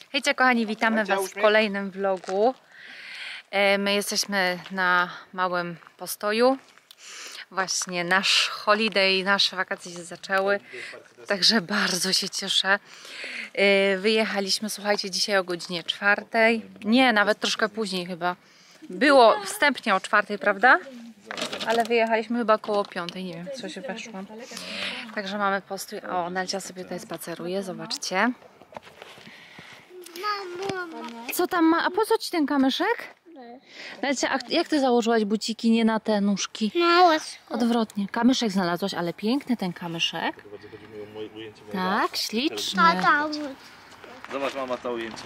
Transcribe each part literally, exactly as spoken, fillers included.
Hejcie kochani, witamy Was w kolejnym vlogu. My jesteśmy na małym postoju. Właśnie nasz holiday, nasze wakacje się zaczęły. Także bardzo się cieszę. Wyjechaliśmy, słuchajcie, dzisiaj o godzinie czwartej. Nie, nawet troszkę później chyba. Było wstępnie o czwartej, prawda? Ale wyjechaliśmy chyba koło piątej, nie wiem, co się weszło. Także mamy postój. O, Nelcia sobie tutaj spaceruje, zobaczcie. Co tam ma? A po co ci ten kamyszek? Nelcia, a jak ty założyłaś buciki, nie na te nóżki? Odwrotnie. Kamyszek znalazłaś, ale piękny ten kamyszek. Tak, śliczny. Zobacz, mama, to ujęcie.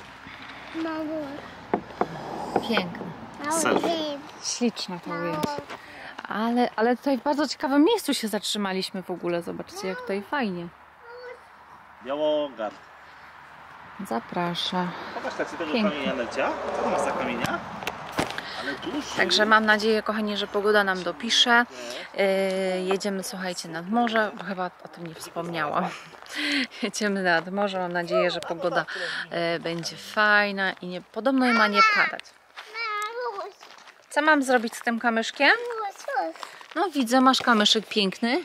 Piękne. Selfie. Śliczne to ujęcie. Ale, ale tutaj w bardzo ciekawym miejscu się zatrzymaliśmy w ogóle. Zobaczcie, jak tutaj fajnie. Białogard. Zapraszam. Pokaż tak tego kamienia, Nelcia. Co to masz za kamienia? Ale duży. Także mam nadzieję, kochani, że pogoda nam dopisze. Yy, jedziemy, słuchajcie, nad morze. Bo chyba o tym nie wspomniałam. Jedziemy nad morze. Mam nadzieję, że pogoda yy, będzie fajna i nie, podobno ma nie padać. Co mam zrobić z tym kamyszkiem? No widzę, masz kamyszek piękny.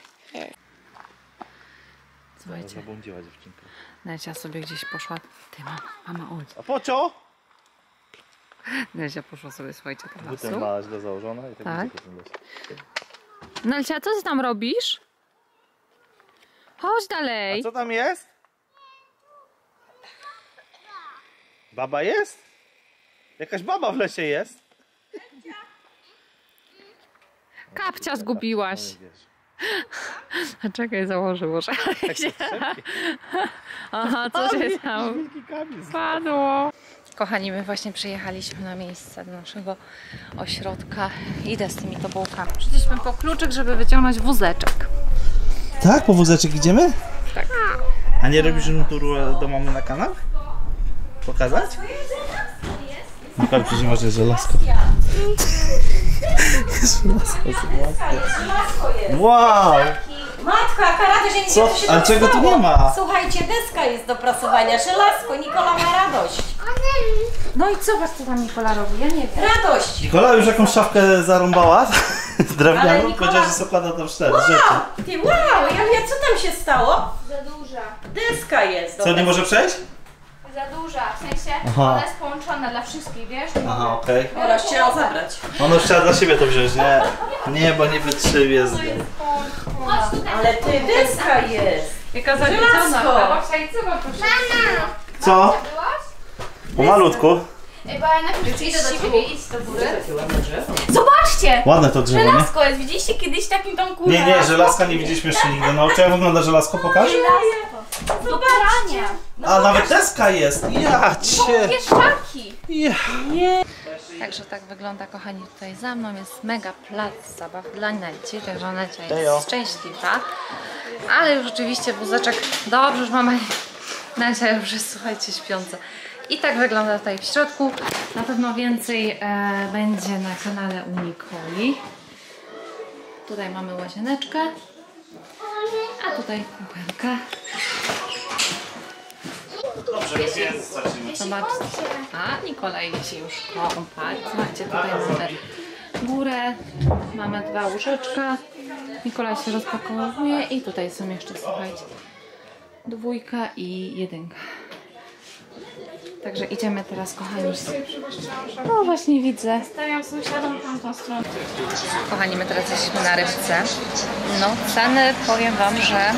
Słuchajcie. Zabłądziła dziewczynka. Nelcia sobie gdzieś poszła. Ty, mama, mama, oj. A po co? Nelcia poszła sobie, słuchajcie, do Butem lasu. ma źle założona i tak, Tak. będzie. Nelcia, co ty tam robisz? Chodź dalej. A co tam jest? Baba jest? Jakaś baba w lesie jest? Kapcia zgubiłaś. A czekaj, założę może. Aha, co się tam padło. Kochani, my właśnie przyjechaliśmy na miejsce do naszego ośrodka. Idę z tymi tobołkami. Przyszliśmy po kluczyk, żeby wyciągnąć wózeczek. Tak? Po wózeczek idziemy? Tak. A nie robisz turu do mamy na kanał? Pokazać? Nikol, przecież nie może, że lasko. Jest lasko. Wow! Matko, jaka radość, ja nie Co? wiem, co się Ale tam czego tu stało. nie ma? Słuchajcie, deska jest do prasowania, żelazko, Nikola ma radość. No i zobacz, co tam Nikola robi, ja nie wiem. Radość! Nikola już jakąś szafkę zarąbała? Drewnianą? Ale Nikola- Powiedziała, że zakłada tam cztery rzeczy. Ty, wow, ja wiem, co tam się stało? Za duża. Deska jest do Co, nie może przejść? Za duża, w sensie Aha. ona jest połączona dla wszystkich, wiesz? Aha, okej. Ona już chciała zabrać. Ona już chciała dla siebie to wziąć, nie? Nie, bo nie wytrzymie z nią. Chodź tutaj. Ale ty, deska jest. Jaka Żelazko. Babcia i co ma Mama! Co? Byłaś? Pomalutku. Ej, bo ja najpierw idę do ciebie, idź do góry. Zobaczcie! Ładne to drzewo, nie? Żelazko jest, widzieliście kiedyś w takim domku? Nie, nie, żelazka nie widzieliśmy jeszcze nigdy. No, czy jak wygląda żelazko? Pokaż. Do prania. A, nawet deska jest. Ja cię. Pieszczaki. Ja. Także tak wygląda, kochani, tutaj za mną jest mega plac zabaw dla Nelci, także Nelcia Ejo. jest szczęśliwa. Ale już oczywiście wózeczek, dobrze, już mama, Nelcia już jest, słuchajcie, śpiąca. I tak wygląda tutaj w środku. Na pewno więcej e, będzie na kanale u Nikoli. Tutaj mamy łazieneczkę, a tutaj kuchenka. Dobrze, więc zacznijmy. Zobaczcie. A, Nikola idzie się już kąpać. Zobaczcie, tutaj mamy górę, mamy dwa łóżeczka. Nikola się rozpakowuje i tutaj są jeszcze, słuchajcie, dwójka i jedynka. Także idziemy teraz, kochani. No właśnie widzę. Stawiam sąsiadom tamtą stronę. Kochani, my teraz jesteśmy na rybce. No, ceny powiem Wam, że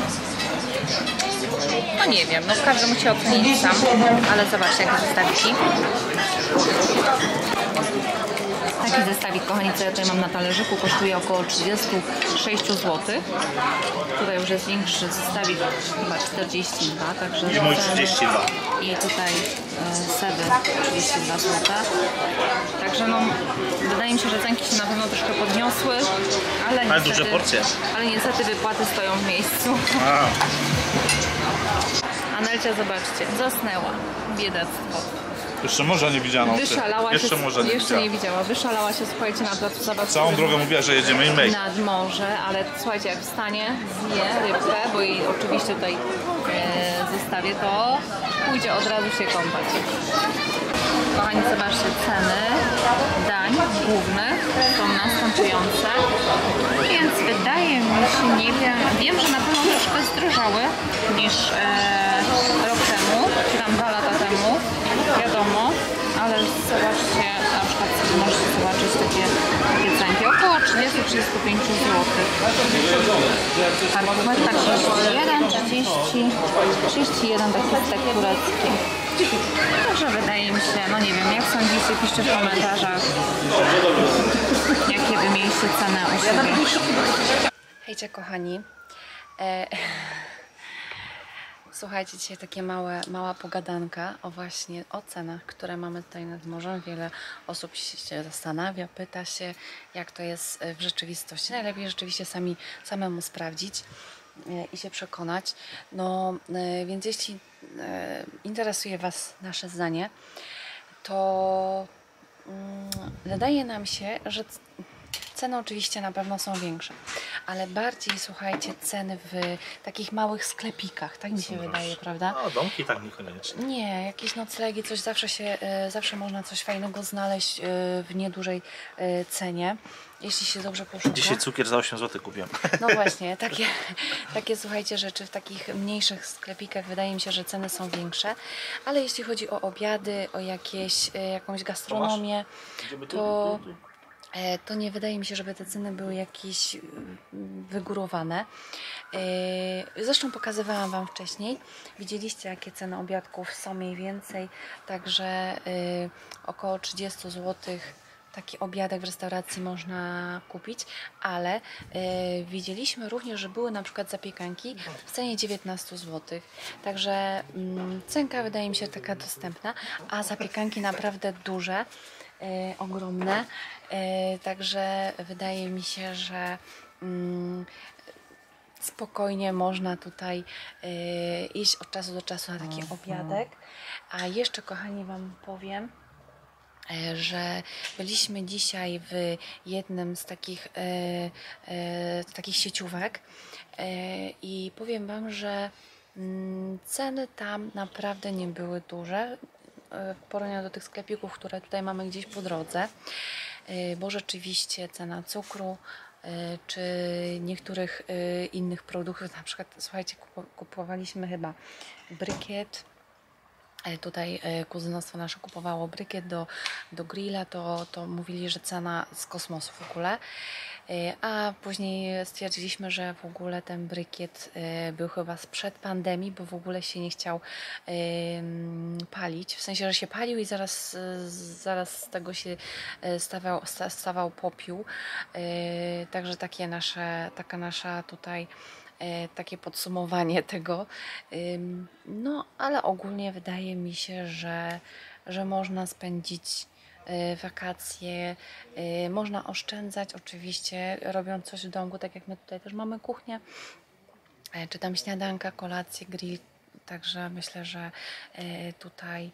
no nie wiem, no każdy musi ocenić sam, ale zobaczcie, jakie zestawiki. Taki zestawik, kochani, co ja tutaj mam na talerzyku, kosztuje około trzydzieści sześć złotych. Tutaj już jest większy zestawik, chyba czterdzieści dwa, także I mój trzydzieści dwa. i tutaj e, seby trzydzieści dwa złote. Także no, wydaje mi się, że cenki się na pewno troszkę podniosły, ale Ale niestety, duże porcje. ale niestety wypłaty stoją w miejscu. A. A Nelcia, zobaczcie, zasnęła. Biedactwo. Jeszcze morza nie widziano. Wyszalała Jeszcze się, morza nie jeszcze widziała. nie widziała. Wyszalała się, słuchajcie, na placu zabaw. Całą drogę mówiła, że jedziemy i mej. Nad morze, ale słuchajcie, jak wstanie, zje rybkę, bo jej oczywiście tutaj e, zostawię to pójdzie od razu się kąpać. Kochani, zobaczcie, ceny dań głównych są następujące, więc wydaje mi się, nie wiem, wiem, że na pewno troszkę zdrożały niż e, rok temu, czy tam dwa lata temu, wiadomo, ale zobaczcie, na przykład sobie możecie zobaczyć takie, takie cenki, około trzydzieści do trzydziestu pięciu złotych. Parkometra trzydzieści jeden, trzydzieści, trzydzieści jeden taki stek turecki. Także wydaje mi się, no nie wiem, jak sądzicie, piszcie w komentarzach, jakie wy mieliście cenę u siebie. Hejcie kochani, e, słuchajcie, dzisiaj takie małe, mała pogadanka o właśnie o cenach, które mamy tutaj nad morzem. Wiele osób się zastanawia, pyta się, jak to jest w rzeczywistości. Najlepiej rzeczywiście sami, samemu sprawdzić i się przekonać. No, więc jeśli interesuje Was nasze zdanie, to wydaje nam się, że ceny oczywiście na pewno są większe, ale bardziej, słuchajcie, ceny w takich małych sklepikach, tak mi się wydaje, prawda? No, domki tak niekoniecznie. Nie, jakieś noclegi, coś zawsze się, zawsze można coś fajnego znaleźć w niedużej cenie, jeśli się dobrze poszuka. Dzisiaj cukier za osiem złotych kupiłem. No właśnie, takie, takie słuchajcie rzeczy w takich mniejszych sklepikach wydaje mi się, że ceny są większe, ale jeśli chodzi o obiady, o jakieś, jakąś gastronomię, to... to nie wydaje mi się, żeby te ceny były jakieś wygórowane. Zresztą pokazywałam Wam wcześniej. Widzieliście, jakie ceny obiadków są mniej więcej. Także około trzydzieści złotych taki obiadek w restauracji można kupić, ale y, widzieliśmy również, że były na przykład zapiekanki w cenie dziewiętnaście złotych. Także y, cenka wydaje mi się taka dostępna, a zapiekanki naprawdę duże. E, ogromne, e, także wydaje mi się, że mm, spokojnie można tutaj e, iść od czasu do czasu na taki obiadek. A jeszcze, kochani, Wam powiem, e, że byliśmy dzisiaj w jednym z takich, e, e, z takich sieciówek e, i powiem Wam, że mm, ceny tam naprawdę nie były duże w porównaniu do tych sklepików, które tutaj mamy gdzieś po drodze, bo rzeczywiście cena cukru czy niektórych innych produktów, na przykład, słuchajcie, kupowaliśmy chyba brykiet, tutaj kuzynostwo nasze kupowało brykiet do, do grilla, to, to mówili, że cena z kosmosu w ogóle, a później stwierdziliśmy, że w ogóle ten brykiet był chyba sprzed pandemii, bo w ogóle się nie chciał palić, w sensie, że się palił i zaraz, zaraz z tego się stawał, stawał popiół, także takie nasze, taka nasza tutaj takie podsumowanie tego. No, ale ogólnie wydaje mi się, że, że można spędzić wakacje, można oszczędzać oczywiście, robiąc coś w domu, tak jak my tutaj też mamy kuchnię, czy tam śniadanka, kolację, grill, także myślę, że tutaj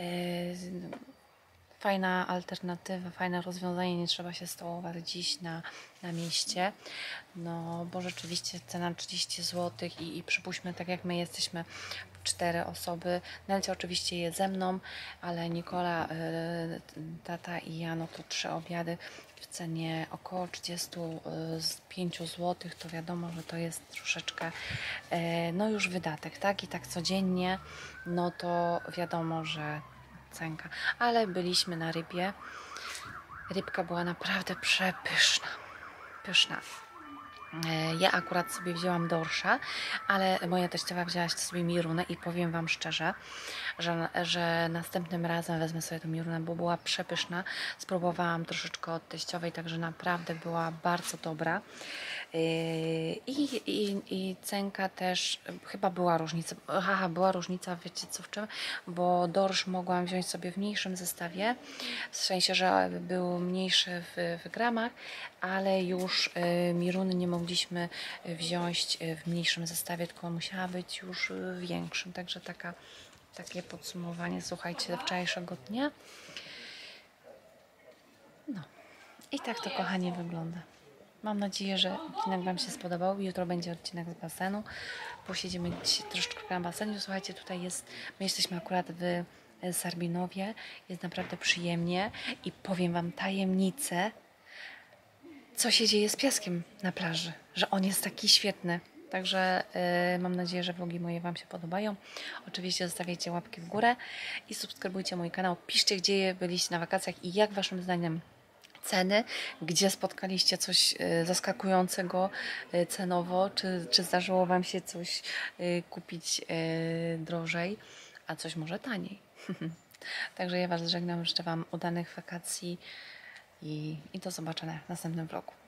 fajna alternatywa, fajne rozwiązanie, nie trzeba się stołować dziś na, na mieście, no bo rzeczywiście cena trzydzieści złotych i, i przypuśćmy, tak jak my jesteśmy cztery osoby, Nelcia oczywiście je ze mną, ale Nikola, y, tata i ja, no to trzy obiady w cenie około trzydzieści pięć złotych, to wiadomo, że to jest troszeczkę y, no już wydatek, tak? I tak codziennie, no to wiadomo, że cenka, ale byliśmy na rybie. Rybka była naprawdę przepyszna. Pyszna. Ja akurat sobie wzięłam dorsza, ale moja teściowa wzięła sobie mirunę i powiem Wam szczerze, że, że następnym razem wezmę sobie tę mirunę, bo była przepyszna. Spróbowałam troszeczkę od teściowej, także naprawdę była bardzo dobra. I, i, i cenka też, chyba była różnica, aha, była różnica, wiecie co w czym, bo dorsz mogłam wziąć sobie w mniejszym zestawie, w sensie, że był mniejszy w, w gramach, ale już y, miruny nie mogliśmy wziąć w mniejszym zestawie, tylko musiała być już w większym, także taka, takie podsumowanie, słuchajcie, wczorajszego dnia. No i tak to, kochanie, wygląda. Mam nadzieję, że odcinek Wam się spodobał. Jutro będzie odcinek z basenu. Posiedzimy dzisiaj troszeczkę na basenie. Słuchajcie, tutaj jest, my jesteśmy akurat w Sarbinowie. Jest naprawdę przyjemnie i powiem Wam tajemnicę, co się dzieje z piaskiem na plaży, że on jest taki świetny. Także yy, mam nadzieję, że vlogi moje Wam się podobają. Oczywiście zostawiajcie łapki w górę i subskrybujcie mój kanał. Piszcie, gdzie byliście na wakacjach i jak Waszym zdaniem ceny, gdzie spotkaliście coś yy, zaskakującego yy, cenowo, czy, czy zdarzyło Wam się coś yy, kupić yy, drożej, a coś może taniej. Także ja Was żegnam, życzę Wam udanych wakacji i, i do zobaczenia w następnym vlogu.